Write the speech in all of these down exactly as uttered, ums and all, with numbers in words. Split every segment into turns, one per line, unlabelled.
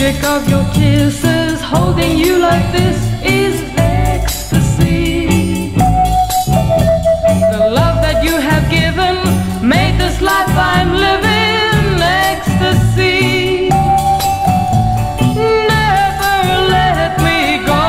magic of your kisses, holding you like this is ecstasy. The love that you have given made this life I'm living ecstasy. Never let me go.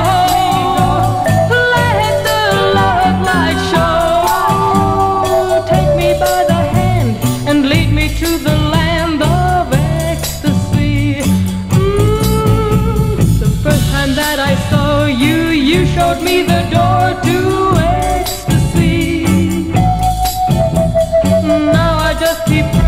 Let the love light show. Take me by the hand and lead me to the land of ecstasy. Mm, the first time that I saw you, you showed me the door to ecstasy. Now I just keep